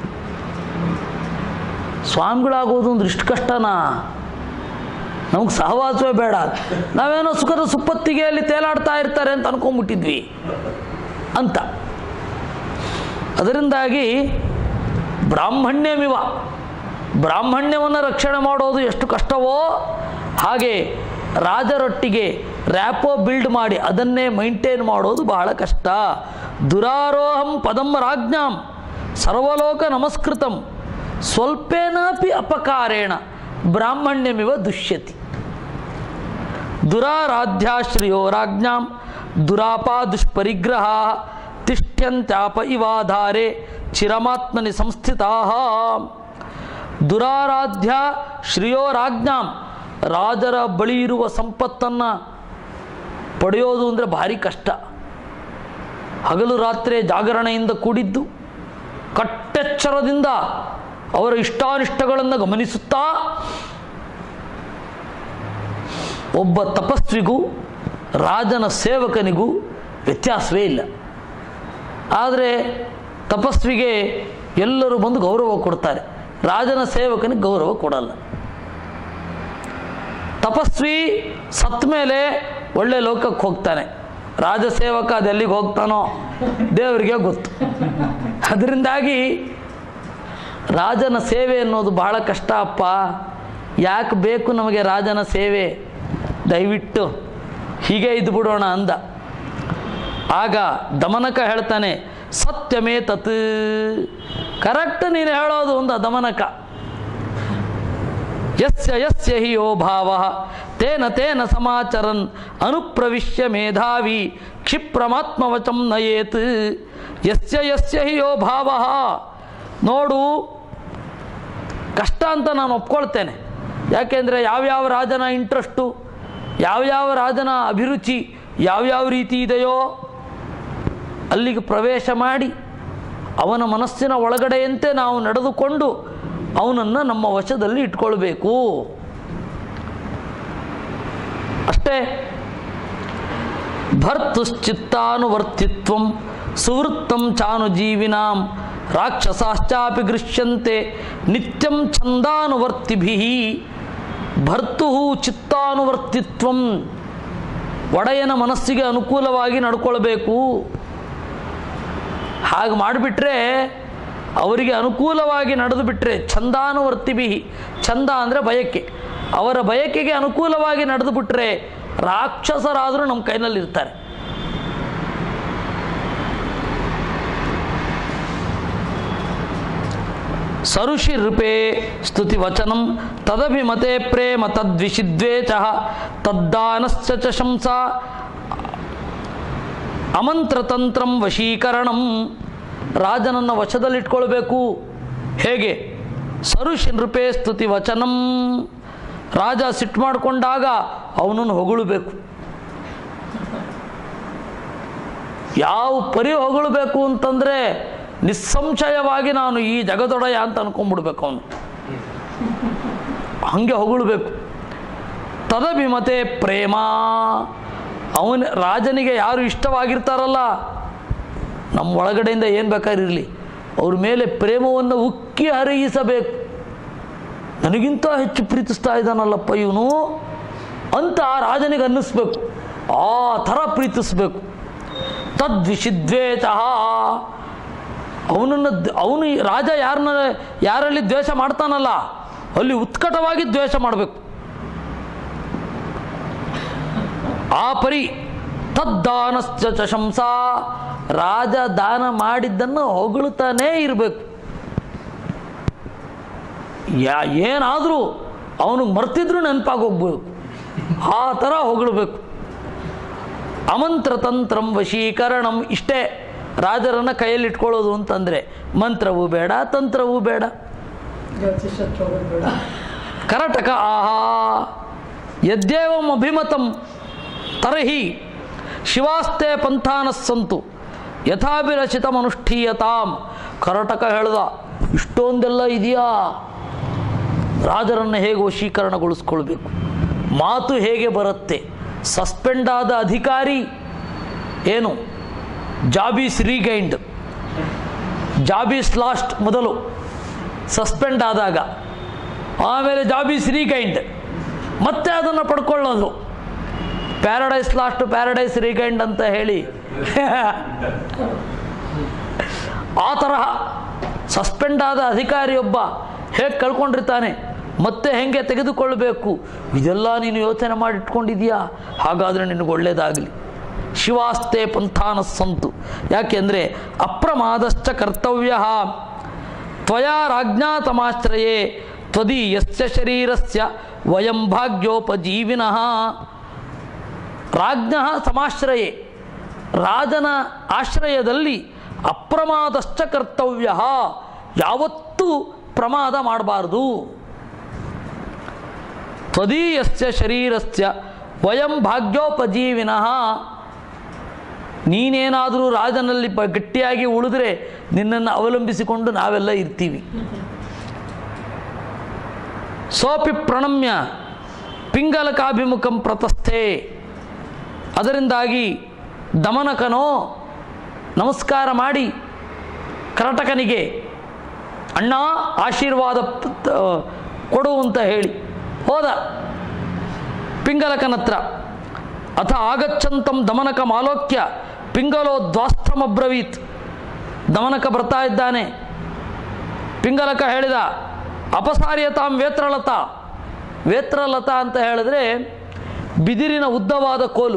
ಸ್ವಾಮಿಗಳಾಗೋದು ಅಂದ್ರೆ ಇಷ್ಟು ಕಷ್ಟನಾ, ನಮಗೆ ಸಹವಾಸವೇ ಬೇಡ, ನಾವೇನೋ ಸುಖದ ಸುಪ್ಪತ್ತಿಗೆಯಲ್ಲಿ ತೇಲಾಡ್ತಾ ಇರ್ತಾರೆ ಅಂತ ಅನ್ಕೊಂಡ್ಬಿಟ್ಟಿದ್ವಿ ಅಂತ. ಅದರಿಂದಾಗಿ ಬ್ರಾಹ್ಮಣ್ಯಮಿವ, ಬ್ರಾಹ್ಮಣ್ಯವನ್ನು ರಕ್ಷಣೆ ಮಾಡೋದು ಎಷ್ಟು ಕಷ್ಟವೋ ಹಾಗೆ ರಾಜರೊಟ್ಟಿಗೆ ರ್ಯಾಪೋ ಬಿಲ್ಡ್ ಮಾಡಿ ಅದನ್ನೇ ಮೈಂಟೈನ್ ಮಾಡೋದು ಬಹಳ ಕಷ್ಟ. ದುರಾರೋಹಂ ಪದಂ ರಾಜ್ಞಾಂ ಸರ್ವಲೋಕ ನಮಸ್ಕೃತಂ ಸ್ವಲ್ಪೇನಾಪಿ ಅಪಕಾರೇಣ ಬ್ರಾಹ್ಮಣ್ಯಮಿವ ದುಷ್ಯತಿ. ದುರಾರಾಧ್ಯಾಶ್ರಿಯೋ ರಾಜ್ಞಾಂ ದುರಾಪಾ ದುಷ್ಪರಿಗ್ರಹ ತಿಷ್ಠ್ಯಂತ್ಯಾಪ ಇವಾಧಾರೆ ಚಿರಮಾತ್ಮನಿ ಸಂಸ್ಥಿತಾ. ದುರಾರಾಧ್ಯ ಶ್ರಿಯೋ ರಾಜ್ಞಾಂ, ರಾಜರ ಬಳಿ ಇರುವ ಸಂಪತ್ತನ್ನು ಪಡೆಯೋದು ಅಂದರೆ ಭಾರಿ ಕಷ್ಟ. ಹಗಲು ರಾತ್ರಿ ಜಾಗರಣೆಯಿಂದ ಕೂಡಿದ್ದು, ಕಟ್ಟೆಚ್ಚರದಿಂದ ಅವರ ಇಷ್ಟಾನಿಷ್ಟಗಳನ್ನು ಗಮನಿಸುತ್ತಾ ಒಬ್ಬ ತಪಸ್ವಿಗೂ ರಾಜನ ಸೇವಕನಿಗೂ ವ್ಯತ್ಯಾಸವೇ ಇಲ್ಲ. ಆದರೆ ತಪಸ್ವಿಗೆ ಎಲ್ಲರೂ ಬಂದು ಗೌರವ ಕೊಡ್ತಾರೆ, ರಾಜನ ಸೇವಕನಿಗೆ ಗೌರವ ಕೊಡಲ್ಲ. ತಪಸ್ವಿ ಸತ್ತ ಮೇಲೆ ಒಳ್ಳೆ ಲೋಕಕ್ಕೆ ಹೋಗ್ತಾನೆ, ರಾಜಸೇವಕ ಅದೆಲ್ಲಿಗೆ ಹೋಗ್ತಾನೋ ದೇವರಿಗೆ ಗೊತ್ತು. ಅದರಿಂದಾಗಿ ರಾಜನ ಸೇವೆ ಅನ್ನೋದು ಬಹಳ ಕಷ್ಟ ಅಪ್ಪ. ಯಾಕೆ ಬೇಕು ನಮಗೆ ರಾಜನ ಸೇವೆ? ದಯವಿಟ್ಟು ಹೀಗೆ ಇದ್ಬಿಡೋಣ ಅಂದ. ಆಗ ದಮನಕ ಹೇಳ್ತಾನೆ, ಸತ್ಯಮೇ ತತ್, ಕರೆಕ್ಟ್ ನೀನು ಹೇಳೋದು ಒಂದು ದಮನಕ. ಯಸ್ಯ ಯಸ್ಯ ಹಿ ಯೋ ಭಾವ ತೇನ ತೇನ ಸಮಾಚರನ್ ಅನುಪ್ರವಿಶ್ಯ ಮೇಧಾವಿ ಕ್ಷಿಪ್ರಮಾತ್ಮವಚಂ ನಯೇತ್. ಯಸ್ಯ ಯಸ್ಯ ಹಿ ಯೋ ಭಾವ, ನೋಡು ಕಷ್ಟ ಅಂತ ನಾನು ಒಪ್ಕೊಳ್ತೇನೆ. ಯಾಕೆಂದರೆ ಯಾವ್ಯಾವ ರಾಜನ ಇಂಟ್ರೆಸ್ಟು, ಯಾವ್ಯಾವ ರಾಜನ ಅಭಿರುಚಿ ಯಾವ್ಯಾವ ರೀತಿ ಇದೆಯೋ ಅಲ್ಲಿಗೆ ಪ್ರವೇಶ ಮಾಡಿ ಅವನ ಮನಸ್ಸಿನ ಒಳಗಡೆಯಂತೆ ನಾವು ನಡೆದುಕೊಂಡು ಅವನನ್ನು ನಮ್ಮ ವಶದಲ್ಲಿ ಇಟ್ಕೊಳ್ಬೇಕು ಅಷ್ಟೇ. ಭರ್ತುಶ್ಚಿತ್ತಾನುವರ್ತಿತ್ವಂ ಸುವೃತ್ತಂ ಚಾನುಜೀವಿನಾಂ ರಾಕ್ಷಸಾಶ್ಚಾಪಿ ಗೃಹ್ಯಂತೆ ನಿತ್ಯಂ ಛಂದಾನುವರ್ತಿಭಿಃ. ಭರ್ತು ಚಿತ್ತಾನುವರ್ತಿತ್ವಂ, ಒಡೆಯನ ಮನಸ್ಸಿಗೆ ಅನುಕೂಲವಾಗಿ ನಡ್ಕೊಳ್ಬೇಕು. ಹಾಗೆ ಮಾಡಿಬಿಟ್ರೆ, ಅವರಿಗೆ ಅನುಕೂಲವಾಗಿ ನಡೆದು ಬಿಟ್ಟರೆ ಛಂದಾನುವರ್ತಿಭಿ, ಛಂದ ಅಂದರೆ ಬಯಕೆ, ಅವರ ಬಯಕೆಗೆ ಅನುಕೂಲವಾಗಿ ನಡೆದು ಬಿಟ್ಟರೆ ರಾಕ್ಷಸರಾದರೂ ನಮ್ಮ ಕೈನಲ್ಲಿರ್ತಾರೆ. ಸರುಷಿ ನೃಪೇ ಸ್ತುತಿ ವಚನಂ ತದಭಿಮತೆ ಪ್ರೇಮ ತದ್ವಿಷಿದ್ವೇಚ ತದ್ದಾನಶ್ಚ ಚ ಶಂಸಾ ಅಮಂತ್ರತಂತ್ರಂ ವಶೀಕರಣಂ. ರಾಜನನ್ನು ವಶದಲ್ಲಿಟ್ಕೊಳ್ಬೇಕು. ಹೇಗೆ? ಸರುಷಿ ನೃಪೇ ಸ್ತುತಿ ವಚನಂ, ರಾಜ ಸಿಟ್ಟು ಮಾಡಿಕೊಂಡಾಗ ಅವನನ್ನು ಹೊಗಳಬೇಕು. ಯಾವ ಪರಿ ಹೊಗಳಬೇಕು ಅಂತಂದರೆ ನಿಸ್ಸಂಶಯವಾಗಿ ನಾನು ಈ ಜಗದೊಡೆಯ ಅಂತ ಅನ್ಕೊಂಡ್ಬಿಡ್ಬೇಕು ಅವನು, ಹಾಗೆ ಹೊಗಳಬೇಕು. ತದಭಿಮತೆ ಪ್ರೇಮ, ಅವನ ರಾಜನಿಗೆ ಯಾರು ಇಷ್ಟವಾಗಿರ್ತಾರಲ್ಲ, ನಮ್ಮ ಒಳಗಡೆಯಿಂದ ಏನು ಬೇಕಾದ್ರೂ ಇರಲಿ, ಅವ್ರ ಮೇಲೆ ಪ್ರೇಮವನ್ನು ಉಕ್ಕಿ ಹರಿಯಿಸಬೇಕು. ನನಗಿಂತ ಹೆಚ್ಚು ಪ್ರೀತಿಸ್ತಾ ಇದ್ದಾನಲ್ಲಪ್ಪ ಇವನು ಅಂತ ರಾಜನಿಗೆ ಅನ್ನಿಸ್ಬೇಕು. ಆ ಥರ ಪ್ರೀತಿಸ್ಬೇಕು. ತದ್ವಿಷಿದ್ವೇಚ, ಅವನನ್ನು ಅವನು ರಾಜ ಯಾರನ್ನ ಯಾರಲ್ಲಿ ದ್ವೇಷ ಮಾಡ್ತಾನಲ್ಲ ಅಲ್ಲಿ ಉತ್ಕಟವಾಗಿ ದ್ವೇಷ ಮಾಡಬೇಕು. ಆ ಪರಿ ತದ್ದಾನಶ್ಚ ಚ ಶಂಸಾ, ರಾಜ ದಾನ ಮಾಡಿದ್ದನ್ನು ಹೊಗಳುತ್ತಾನೇ ಇರಬೇಕು. ಯಾ ಏನಾದರೂ ಅವನಿಗೆ ಮರ್ತಿದ್ರು ನೆನಪಾಗಿ ಹೋಗ್ಬೇಕು, ಆ ಥರ ಹೊಗಳಬೇಕು. ಅಮಂತ್ರತಂತ್ರಂ ವಶೀಕರಣಂ, ಇಷ್ಟೇ ರಾಜರನ್ನು ಕೈಯಲ್ಲಿ ಇಟ್ಕೊಳ್ಳೋದು ಅಂತಂದರೆ ಮಂತ್ರವೂ ಬೇಡ, ತಂತ್ರವೂ ಬೇಡ. ಕರಟಕ ಆಹಾ ಯದ್ಯೇವಂ ಅಭಿಮತಂ ತರ್ಹಿ ಶಿವಾಸ್ತೆ ಪಂಥಾನಸ್ಸಂತು ಯಥಾಭಿರಚಿತಮನುಷ್ಠೀಯತಾಂ. ಕರಟಕ ಹೇಳ್ದ, ಇಷ್ಟೊಂದೆಲ್ಲ ಇದೆಯಾ? ರಾಜರನ್ನು ಹೇಗೆ ವಶೀಕರಣಗೊಳಿಸ್ಕೊಳ್ಬೇಕು, ಮಾತು ಹೇಗೆ ಬರುತ್ತೆ. ಸಸ್ಪೆಂಡ್ ಆದ ಅಧಿಕಾರಿ ಏನು, ಜಾಬೀಸ್ ರೀಗೈಂಡ್, ಜಾಬೀಸ್ ಲಾಸ್ಟ್ ಮೊದಲು ಸಸ್ಪೆಂಡ್ ಆದಾಗ, ಆಮೇಲೆ ಜಾಬೀಸ್ ರೀಗೈಂಡ್, ಮತ್ತೆ ಅದನ್ನು ಪಡ್ಕೊಳ್ಳೋದು. ಪ್ಯಾರಡೈಸ್ ಲಾಸ್ಟ್ ಪ್ಯಾರಡೈಸ್ ರೀಗೈಂಡ್ ಅಂತ ಹೇಳಿ ಆ ತರಹ ಸಸ್ಪೆಂಡ್ ಆದ ಅಧಿಕಾರಿಯೊಬ್ಬ ಹೇಗೆ ಕಳ್ಕೊಂಡಿರ್ತಾನೆ, ಮತ್ತೆ ಹೆಂಗೆ ತೆಗೆದುಕೊಳ್ಳಬೇಕು, ಇದೆಲ್ಲ ನೀನು ಯೋಚನೆ ಮಾಡಿ ಇಟ್ಕೊಂಡಿದೀಯಾ? ಹಾಗಾದರೆ ನಿನಗೆ ಒಳ್ಳೆಯದಾಗಲಿ. ಶಿವಾಸ್ತೆ ಪಂಥಾನಸ್ಸಂತು, ಯಾಕೆಂದರೆ ಅಪ್ರಮಾದಶ್ಚ ಕರ್ತವ್ಯ ತ್ವಯಾ ರಾಜ್ಞಾತಮಾಶ್ರಯೇ ತ್ವದೀಯಸ್ಯ ಶರೀರಸ್ಯ ವಯಂ ಭಾಗ್ಯೋಪಜೀವಿನಃ. ರಾಜ್ಞ ಸಮಾಶ್ರಯೇ, ರಾಜನ ಆಶ್ರಯದಲ್ಲಿ ಅಪ್ರಮಾದಶ್ಚ ಕರ್ತವ್ಯ, ಯಾವತ್ತೂ ಪ್ರಮಾದ ಮಾಡಬಾರ್ದು. ತ್ವದೀಯಸ್ಯ ಶರೀರಸ್ಯ ವಯಂ ಭಾಗ್ಯೋಪಜೀವಿನಃ. ನೀನೇನಾದರೂ ರಾಜನಲ್ಲಿ ಪ ಗಟ್ಟಿಯಾಗಿ ಉಳಿದ್ರೆ ನಿನ್ನನ್ನು ಅವಲಂಬಿಸಿಕೊಂಡು ನಾವೆಲ್ಲ ಇರ್ತೀವಿ. ಸೋಪಿ ಪ್ರಣಮ್ಯ ಪಿಂಗಲಕಾಭಿಮುಖಂ ಪ್ರತಸ್ಥೆ. ಅದರಿಂದಾಗಿ ದಮನಕನೋ ನಮಸ್ಕಾರ ಮಾಡಿ ಕರಟಕನಿಗೆ ಅಣ್ಣ ಆಶೀರ್ವಾದ ಕೊಡು ಅಂತ ಹೇಳಿ ಹೋದ ಪಿಂಗಲಕನತ್ರ. ಅಥ ಆಗಚ್ಚಂತಂ ದಮನಕ ಮಾಲೋಕ್ಯ ಪಿಂಗಲೋ ದ್ವಾಸ್ತಮಬ್ರವೀತ್. ದಮನಕ ಬರ್ತಾ ಇದ್ದಾನೆ. ಪಿಂಗಲಕ ಹೇಳಿದ ಅಪಸಾರ್ಯತಾಂ ವೇತ್ರಲತಾ. ವೇತ್ರಲತಾ ಅಂತ ಹೇಳಿದ್ರೆ ಬಿದಿರಿನ ಉದ್ದವಾದ ಕೋಲು.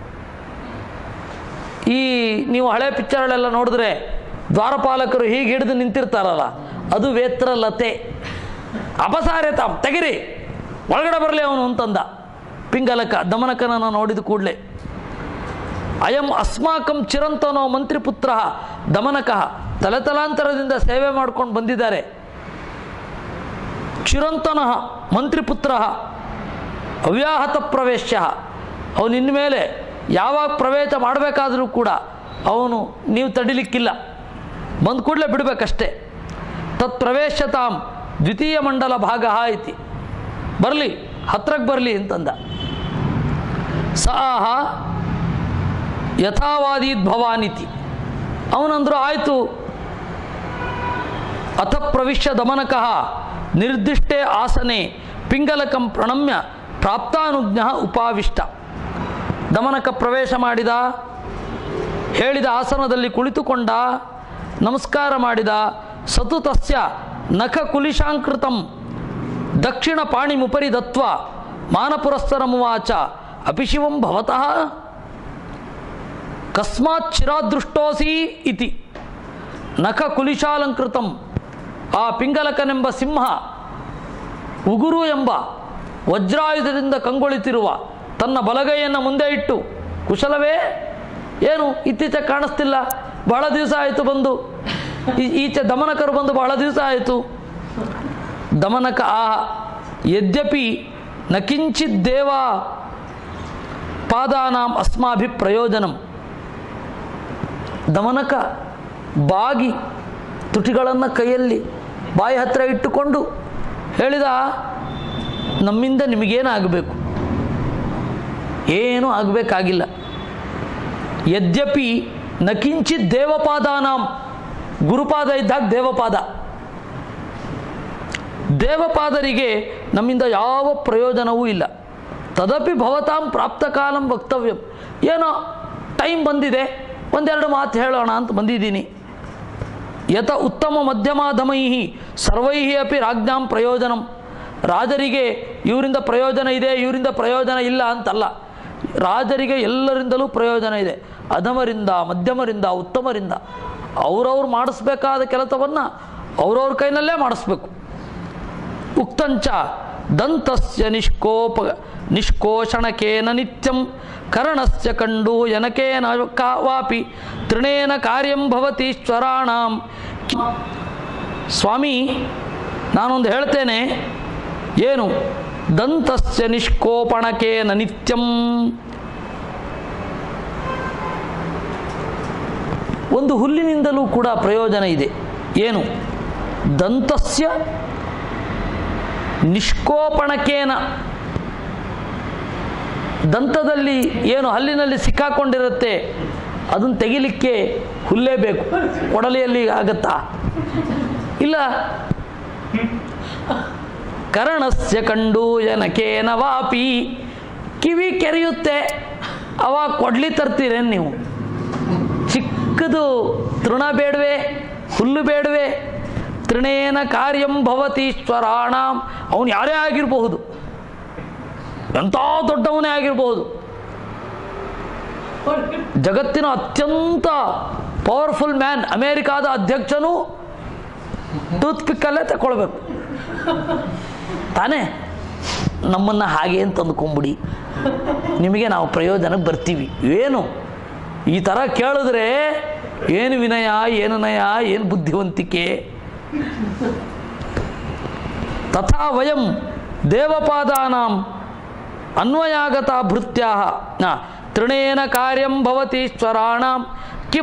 ಈ ನೀವು ಹಳೆ ಪಿಕ್ಚರ್ಗಳೆಲ್ಲ ನೋಡಿದ್ರೆ ದ್ವಾರಪಾಲಕರು ಹೀಗೆ ಹಿಡಿದು ನಿಂತಿರ್ತಾರಲ್ಲ, ಅದು ವೇತ್ರಲತೆ. ಅಪಸಾರ್ಯತಾಂ, ತೆಗಿರಿ, ಒಳಗಡೆ ಬರಲಿ ಅವನು ಅಂತಂದ ಪಿಂಗಲಕ ದಮನಕನನ್ನು ನೋಡಿದ ಕೂಡಲೇ. ಅಯಂ ಅಸ್ಮಾಕಂ ಚಿರಂತನೋ ಮಂತ್ರಿಪುತ್ರ ದಮನಕ. ತಲೆತಲಾಂತರದಿಂದ ಸೇವೆ ಮಾಡ್ಕೊಂಡು ಬಂದಿದ್ದಾರೆ. ಚಿರಂತನಃ ಮಂತ್ರಿಪುತ್ರ ಅವ್ಯಾಹತ ಪ್ರವೇಶ್ಯ. ಅವನು ಇನ್ಮೇಲೆ ಯಾವಾಗ ಪ್ರವೇಶ ಮಾಡಬೇಕಾದರೂ ಕೂಡ ಅವನು ನೀವು ತಡಿಲಿಕ್ಕಿಲ್ಲ, ಬಂದ ಕೂಡಲೇ ಬಿಡಬೇಕಷ್ಟೇ. ತತ್ ಪ್ರವೇಶತಾಂ ದ್ವಿತೀಯ ಮಂಡಲ ಭಾಗ ಐತಿ, ಬರಲಿ, ಹತ್ರಕ್ಕೆ ಬರಲಿ ಅಂತಂದ. ಸಹ ಯಥಾವಾದೀದ್ ಭವಾನಿತಿ. ಅವನಂದ್ರು ಆಯಿತು. ಅಥ ಪ್ರವಿಶ್ಯ ದಮನಕಃ ನಿರ್ದಿಷ್ಟೇ ಆಸನೆ ಪಿಂಗಲಕಂ ಪ್ರಣಮ್ಯ ಪ್ರಾಪ್ತಾನುಜ್ಞ ಉಪಾವಿಷ್ಟ. ದಮನಕ ಪ್ರವೇಶ ಮಾಡಿದ, ಹೇಳಿದ ಆಸನದಲ್ಲಿ ಕುಳಿತುಕೊಂಡ, ನಮಸ್ಕಾರ ಮಾಡಿದ. ಸತು ತಸ್ಯ ನಖ ಕುಲಿಶಾಂಕೃತಂ ದಕ್ಷಿಣ ಪಾಣಿಮುಪರಿ ದತ್ವ ಮಾನಪುರಸ್ತರಮುವಾಚ ಅಪಿಶಿವಂ ಭವತಃ ಕಸ್ಮಾತ್ ಚಿರಾದೃಷ್ಟೋಸಿ ಇತಿ. ನಖ ಕುಲಿಶಾಲಂಕೃತಂ. ಆ ಪಿಂಗಲಕನೆಂಬ ಸಿಂಹ ಉಗುರು ಎಂಬ ವಜ್ರಾಯುಧದಿಂದ ಕಂಗೊಳಿತಿರುವ ತನ್ನ ಬಲಗೈಯನ್ನು ಮುಂದೆ ಇಟ್ಟು, ಕುಶಲವೇ, ಏನು ಇತ್ತೀಚೆಗೆ ಕಾಣಿಸ್ತಿಲ್ಲ, ಬಹಳ ದಿವಸ ಆಯಿತು ಬಂದು, ಈಚೆ ದಮನಕರು ಬಂದು ಬಹಳ ದಿವಸ ಆಯಿತು. ದಮನಕ ಆ ಯದ್ಯಪಿ ನ ಕಿಂಚಿತ್ ದೇವ ಪಾದಾನಾಂ ಅಸ್ಮಾಭಿ ಪ್ರಯೋಜನಂ. ದಮನಕ ಬಾಗಿ ತುಟಿಗಳನ್ನು ಕೈಯಲ್ಲಿ ಬಾಯಿ ಹತ್ತಿರ ಇಟ್ಟುಕೊಂಡು ಹೇಳಿದ, ನಮ್ಮಿಂದ ನಿಮಗೇನಾಗಬೇಕು, ಏನೂ ಆಗಬೇಕಾಗಿಲ್ಲ. ಯದ್ಯಪಿ ನ ಕಿಂಚಿತ್ ದೇವಪಾದಾನಾಂ. ಗುರುಪಾದ ಇದ್ದಾಗ ದೇವಪಾದ. ದೇವಪಾದರಿಗೆ ನಮ್ಮಿಂದ ಯಾವ ಪ್ರಯೋಜನವೂ ಇಲ್ಲ. ತದಪಿ ಭವತಾಂ ಪ್ರಾಪ್ತ ಕಾಲಂ ವಕ್ತವ್ಯಂ. ಏನೋ ಟೈಮ್ ಬಂದಿದೆ, ಒಂದೆರಡು ಮಾತು ಹೇಳೋಣ ಅಂತ ಬಂದಿದ್ದೀನಿ. ಯತ ಉತ್ತಮ ಮಧ್ಯಮಾಧಮೈ ಸರ್ವೈ ಅಪಿ ರಾಜ್ಞಾಂ ಪ್ರಯೋಜನಂ. ರಾಜರಿಗೆ ಇವರಿಂದ ಪ್ರಯೋಜನ ಇದೆ, ಇವರಿಂದ ಪ್ರಯೋಜನ ಇಲ್ಲ ಅಂತಲ್ಲ. ರಾಜರಿಗೆ ಎಲ್ಲರಿಂದಲೂ ಪ್ರಯೋಜನ ಇದೆ. ಅಧಮರಿಂದ, ಮಧ್ಯಮರಿಂದ, ಉತ್ತಮರಿಂದ ಅವರವ್ರು ಮಾಡಿಸ್ಬೇಕಾದ ಕೆಲಸವನ್ನು ಅವ್ರವ್ರ ಕೈನಲ್ಲೇ ಮಾಡಿಸ್ಬೇಕು. ಉಕ್ತಂಚ ದಂತಸ್ಯ ನಿಷ್ಕೋಪ ನಿಷ್ಕೋಷಣಕೇನ ನಿತ್ಯಂ ಕರ್ಣಸ್ಯ ಕಂಡು ಯನಕೇನ ಕಾವಾಪಿ ತೃಣೇನ ಕಾರ್ಯಂ ಭವತೀಶ್ವರಾಣಾಂ. ಸ್ವಾಮಿ, ನಾನೊಂದು ಹೇಳ್ತೇನೆ. ಏನು? ದಂತಸ್ಯ ನಿಷ್ಕೋಪಣಕೇನ ನಿತ್ಯಂ. ಒಂದು ಹುಲ್ಲಿನಿಂದಲೂ ಕೂಡ ಪ್ರಯೋಜನ ಇದೆ. ಏನು? ದಂತಸ್ಯ ನಿಷ್ಕೋಪಣಕೇನ. ದಂತದಲ್ಲಿ ಏನು ಹಲ್ಲಿನಲ್ಲಿ ಸಿಕ್ಕಾಕೊಂಡಿರುತ್ತೆ, ಅದನ್ನು ತೆಗಿಲಿಕ್ಕೆ ಹುಲ್ಲೇ ಬೇಕು. ಕೊಡಲಿಯಲ್ಲಿ ಆಗತ್ತಾ? ಇಲ್ಲ. ಕರ್ಣಸ್ಯ ಕಂಡು ಜನಕೇನ ವಾಪಿ. ಕಿವಿ ಕೆರೆಯುತ್ತೆ, ಅವಾಗ ಕೊಡ್ಲಿ ತರ್ತೀರೇನು ನೀವು? ಚಿಕ್ಕದು ತೃಣ ಬೇಡವೆ, ಹುಲ್ಲು ಬೇಡವೆ. ತೃಣೇನ ಕಾರ್ಯಂ ಭವತೀಶ್ವರಾಣಾಂ. ಅವನು ಯಾರೇ ಆಗಿರಬಹುದು, ಎಂಥ ದೊಡ್ಡವನೇ ಆಗಿರಬಹುದು. ಜಗತ್ತಿನ ಅತ್ಯಂತ ಪವರ್ಫುಲ್ ಮ್ಯಾನ್, ಅಮೇರಿಕಾದ ಅಧ್ಯಕ್ಷನು ಟೂತ್ ಪಿಕ್ಕಲ್ಲೇ ತಗೊಳ್ಬೇಕು ತಾನೇ. ನಮ್ಮನ್ನು ಹಾಗೆ ಅಂತ ಅಂದ್ಕೊಂಬಿಡಿ, ನಿಮಗೆ ನಾವು ಪ್ರಯೋಜನಕ್ಕೆ ಬರ್ತೀವಿ. ಏನು ಈ ಥರ ಕೇಳಿದ್ರೆ ಏನು ವಿನಯ, ಏನು ನಯ, ಏನು ಬುದ್ಧಿವಂತಿಕೆ. ತಥಾ ವಯಂ ದೇವಪಾದಾನಾಂ ಅನ್ವಯಾಗತ ಭೃತ್ಯಾಹ ತೃಣೇನ ಕಾರ್ಯಂ ಭವತೀಶ್ವರಾಣಾಂ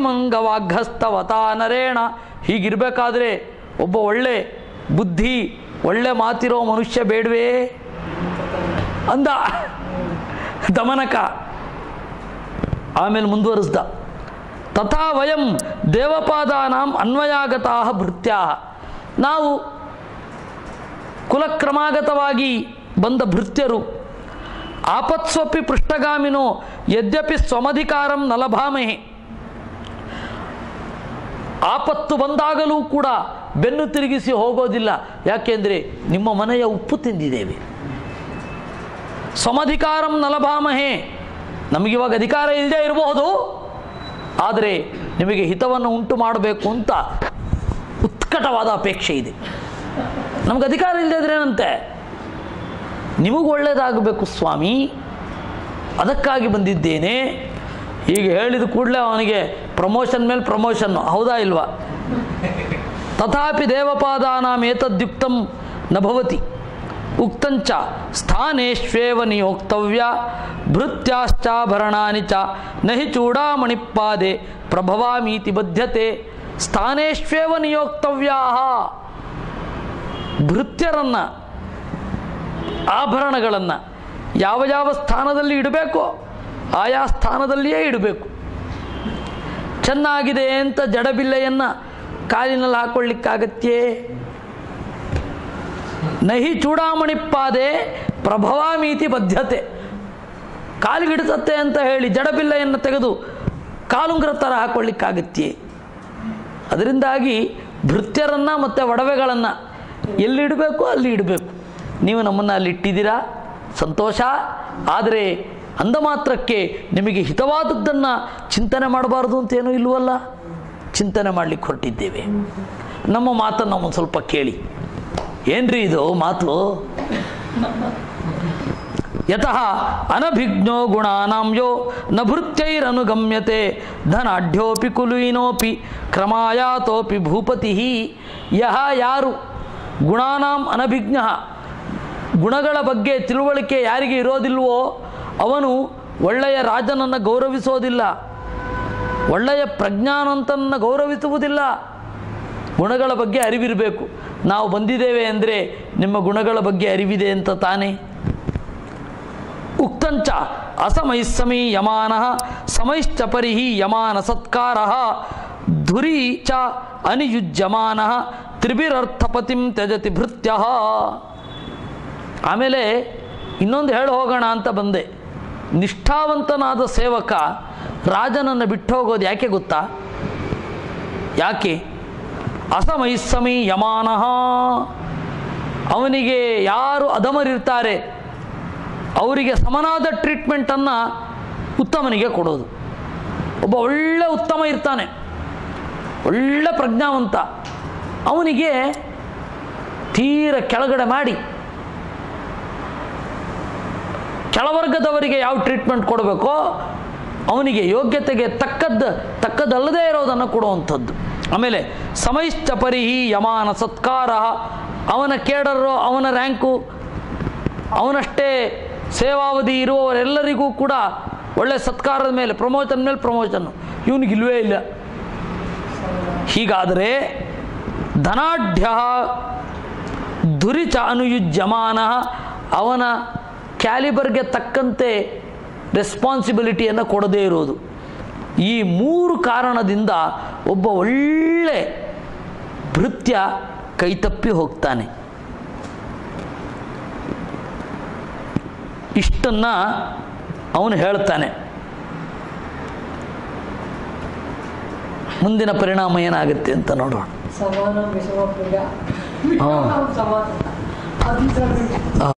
ಕಿಮಂಗವಾಘಸ್ತವತಾ ನರೇಣ. ಹೀಗಿರಬೇಕಾದ್ರೆ ಒಬ್ಬ ಒಳ್ಳೆ ಬುದ್ಧಿ ಒಳ್ಳೆ ಮಾತಿರೋ ಮನುಷ್ಯ ಬೇಡವೇ ಅಂದ ದಮನಕ. ಆಮೇಲೆ ಮುಂದುವರಿಸ್ದ, ತಥಾ ವಯಂ ದೇವಪಾದಾನಾಂ ಅನ್ವಯಾಗತಾ ಭೃತ್ಯ. ನಾವು ಕುಲಕ್ರಮಾಗತವಾಗಿ ಬಂದ ಭೃತ್ಯರು ಆಪತ್ಸ್ವಪಿ ಪೃಷ್ಠಗಾಮಿನೋ ಯದ್ಯಪಿ ಸ್ವಮಧಿಕಾರಂ ನ ಲಭಾಮಹೆ. ಆಪತ್ತು ಬಂದಾಗಲೂ ಕೂಡ ಬೆನ್ನು ತಿರುಗಿಸಿ ಹೋಗೋದಿಲ್ಲ. ಯಾಕೆಂದರೆ ನಿಮ್ಮ ಮನೆಯ ಉಪ್ಪು ತಿಂದಿದ್ದೇವೆ. ಸ್ವಮಧಿಕಾರಂ ನ ಲಭಾಮಹೆ, ನಮಗಿವಾಗ ಅಧಿಕಾರ ಇಲ್ಲದೆ ಇರಬಹುದು, ಆದರೆ ನಿಮಗೆ ಹಿತವನ್ನು ಉಂಟು ಮಾಡಬೇಕು ಅಂತ ಉತ್ಕಟವಾದ ಅಪೇಕ್ಷೆ ಇದೆ. ನಮಗೆ ಅಧಿಕಾರ ಇಲ್ಲದೆ ಇದ್ರೇನಂತೆ, ನಿಮಗೂ ಒಳ್ಳೆಯದಾಗಬೇಕು ಸ್ವಾಮಿ, ಅದಕ್ಕಾಗಿ ಬಂದಿದ್ದೇನೆ. ಹೀಗೆ ಹೇಳಿದ ಕೂಡಲೇ ಅವನಿಗೆ ಪ್ರಮೋಷನ್ ಮೇಲೆ ಪ್ರಮೋಷನ್ನು, ಹೌದಾ ಇಲ್ವಾ? ತಥಾಪಿ ದೇವಪಾದಾನಾಂ ಏತದ್ಯುಕ್ತಂ ನ ಭವತಿ ಉಕ್ತಂಚ ಸ್ಥಾನೇಶ್ವೇವ ನಿಯೋಕ್ತವ್ಯ ಭೃತ್ಯಾಶ್ಚಾಭರಣಾನಿ ಚ ನಹಿ ಚೂಡಾಮಣಿಪಾದೆ ಪ್ರಭವಾಮೀತಿ ಬದ್ಧತೆ. ಸ್ಥಾನೇಶ್ವೇವ ನಿಯೋಕ್ತವ್ಯಾ, ಭೃತ್ಯರನ್ನು ಆಭರಣಗಳನ್ನು ಯಾವ ಯಾವ ಸ್ಥಾನದಲ್ಲಿ ಇಡಬೇಕೋ ಆಯಾ ಸ್ಥಾನದಲ್ಲಿಯೇ ಇಡಬೇಕು. ಚೆನ್ನಾಗಿದೆ ಅಂತ ಜಡಬಿಲ್ಲೆಯನ್ನು ಕಾಲಿನಲ್ಲಿ ಹಾಕೊಳ್ಳಿಕ್ಕಾಗತ್ತೇ? ನಹಿ ಚೂಡಾಮಣಿಪಾದೆ ಪ್ರಭವಾಮೀತಿ ಬದ್ಧತೆ. ಕಾಲಿಗಿಡ್ತತ್ತೆ ಅಂತ ಹೇಳಿ ಜಡಬಿಲ್ಲೆಯನ್ನು ತೆಗೆದು ಕಾಲುಂಗ್ರ ಥರ ಹಾಕೊಳ್ಳಿಕ್ಕಾಗತ್ತೇ? ಅದರಿಂದಾಗಿ ಭೃತ್ಯರನ್ನು ಮತ್ತು ಒಡವೆಗಳನ್ನು ಎಲ್ಲಿಡಬೇಕು ಅಲ್ಲಿ ಇಡಬೇಕು. ನೀವು ನಮ್ಮನ್ನು ಅಲ್ಲಿ ಇಟ್ಟಿದ್ದೀರಾ, ಸಂತೋಷ. ಆದರೆ ಅಂದ ಮಾತ್ರಕ್ಕೆ ನಿಮಗೆ ಹಿತವಾದದ್ದನ್ನು ಚಿಂತನೆ ಮಾಡಬಾರ್ದು ಅಂತೇನೂ ಇಲ್ವಲ್ಲ. ಚಿಂತನೆ ಮಾಡಲಿಕ್ಕೆ ಹೊರಟಿದ್ದೇವೆ. ನಮ್ಮ ಮಾತನ್ನು ಒಂದು ಸ್ವಲ್ಪ ಕೇಳಿ. ಏನ್ರಿ ಇದು ಮಾತು? ಯತಃ ಅನಭಿಜ್ಞೋ ಗುಣಾನಾಂ ಯೋ ನ ಭೃತ್ಯೈರನುಗಮ್ಯತೆ ಧನಾಢ್ಯೋಪಿ ಕುಲೀನೋಪಿ ಕ್ರಮಾಯಾತೋಪಿ ಭೂಪತಿ. ಯಹ ಯಾರು ಗುಣಾನಾಂ ಅನಭಿಜ್ಞ, ಗುಣಗಳ ಬಗ್ಗೆ ತಿಳುವಳಿಕೆ ಯಾರಿಗೆ ಇರೋದಿಲ್ವೋ ಅವನು ಒಳ್ಳೆಯ ರಾಜನನ್ನು ಗೌರವಿಸೋದಿಲ್ಲ, ಒಳ್ಳೆಯ ಪ್ರಜ್ಞಾನಂತನನ್ನು ಗೌರವಿಸುವುದಿಲ್ಲ. ಗುಣಗಳ ಬಗ್ಗೆ ಅರಿವಿರಬೇಕು. ನಾವು ಬಂದಿದ್ದೇವೆ ಅಂದರೆ ನಿಮ್ಮ ಗುಣಗಳ ಬಗ್ಗೆ ಅರಿವಿದೆ ಅಂತ ತಾನೇ. ಉಕ್ತಂಚ ಅಸಮೈಸ್ಸಮಿ ಯಮಾನಃ ಸಮೈಶ್ಚ ಪರಿಹಿ ಯಮಾನ ಸತ್ಕಾರಃ ಧುರೀ ಚ ಅನಿಯುಜ್ಯಮಾನಃ ತ್ರಿಭಿರರ್ಥಪತಿಂ ತ್ಯಜತಿ ಭೃತ್ಯಃ. ಆಮೇಲೆ ಇನ್ನೊಂದು ಹೇಳಿ ಹೋಗೋಣ ಅಂತ ಬಂದೆ. ನಿಷ್ಠಾವಂತನಾದ ಸೇವಕ ರಾಜನನ್ನು ಬಿಟ್ಟು ಹೋಗೋದು ಯಾಕೆ ಗೊತ್ತಾ? ಯಾಕೆ? ಅಸಮೈಸ್ಸಮಿ ಯಮಾನಃ, ಅವನಿಗೆ ಯಾರು ಅಧಮರಿರ್ತಾರೆ ಅವರಿಗೆ ಸಮನಾದ ಟ್ರೀಟ್ಮೆಂಟನ್ನು ಉತ್ತಮನಿಗೆ ಕೊಡೋದು. ಒಬ್ಬ ಒಳ್ಳೆ ಉತ್ತಮ ಇರ್ತಾನೆ, ಒಳ್ಳೆ ಪ್ರಜ್ಞಾವಂತ, ಅವನಿಗೆ ತೀರ ಕೆಳಗಡೆ ಮಾಡಿ ಕೆಳವರ್ಗದವರಿಗೆ ಯಾವ ಟ್ರೀಟ್ಮೆಂಟ್ ಕೊಡಬೇಕೋ ಅವನಿಗೆ ಯೋಗ್ಯತೆಗೆ ತಕ್ಕದ್ದು ತಕ್ಕದಲ್ಲದೇ ಇರೋದನ್ನು ಕೊಡುವಂಥದ್ದು. ಆಮೇಲೆ ಸಮೈಶ್ಚ ಪರಿಹಿ ಯಮಾನ ಸತ್ಕಾರ, ಅವನ ಕೇಡರು, ಅವನ ರ್ಯಾಂಕು, ಅವನಷ್ಟೇ ಸೇವಾವಧಿ ಇರುವವರೆಲ್ಲರಿಗೂ ಕೂಡ ಒಳ್ಳೆ ಸತ್ಕಾರದ ಮೇಲೆ ಪ್ರಮೋಷನ್ ಮೇಲೆ ಪ್ರಮೋಷನ್ನು, ಇವನಿಗಿಲ್ವೇ ಇಲ್ಲ. ಹೀಗಾದರೆ ಧನಾಢ್ಯ ಧುರಿಚ ಅನುಯುಜ್ಯಮಾನ, ಅವನ ಕ್ಯಾಲಿಬರ್ಗೆ ತಕ್ಕಂತೆ ರೆಸ್ಪಾನ್ಸಿಬಿಲಿಟಿಯನ್ನು ಕೊಡದೇ ಇರೋದು. ಈ ಮೂರು ಕಾರಣದಿಂದ ಒಬ್ಬ ಒಳ್ಳೆ ಭೃತ್ಯ ಕೈತಪ್ಪಿ ಹೋಗ್ತಾನೆ. ಇಷ್ಟನ್ನು ಅವನು ಹೇಳ್ತಾನೆ. ಮುಂದಿನ ಪರಿಣಾಮ ಏನಾಗುತ್ತೆ ಅಂತ ನೋಡೋಣ. ಸಮಾನ ವಿಷಮ ಪ್ರಿಯ.